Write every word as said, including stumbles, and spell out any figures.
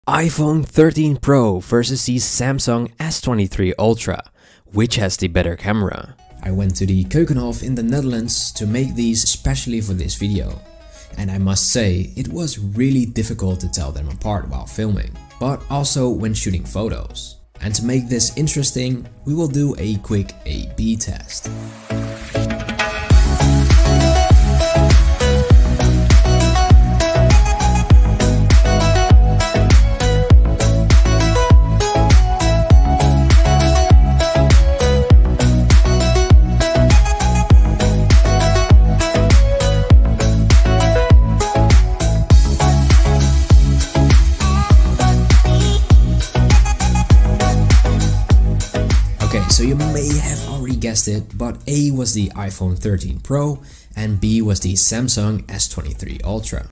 iPhone thirteen Pro versus the Samsung S twenty-three Ultra. Which has the better camera? I went to the Keukenhof in the Netherlands to make these especially for this video. And I must say, it was really difficult to tell them apart while filming, but also when shooting photos. And to make this interesting, we will do a quick A B test. So you may have already guessed it, but A was the iPhone thirteen Pro and B was the Samsung S twenty-three Ultra.